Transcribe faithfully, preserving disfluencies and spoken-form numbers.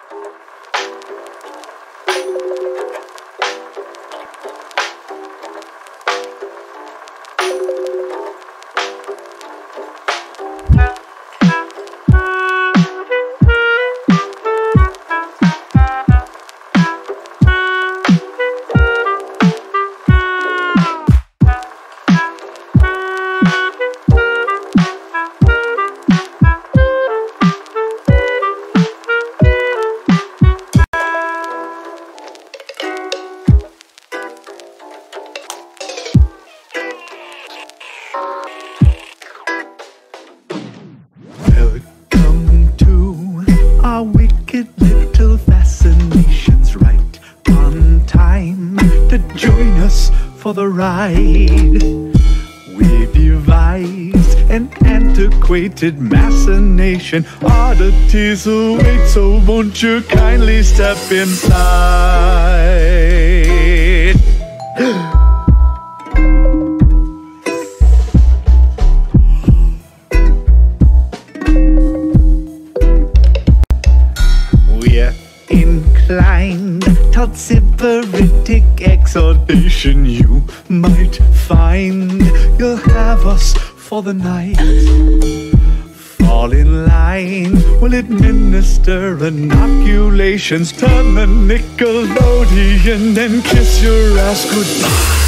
Welcome to our wicked little fascinations, right on time to join us for the ride. We devise an antiquated machination. Oddities await, so won't you kindly step inside? We're inclined toward sybaritic exhortation. You might find you'll have us for the night. Fall in line, we'll administer inoculations. Turn the Nickelodeon and kiss your ass goodbye.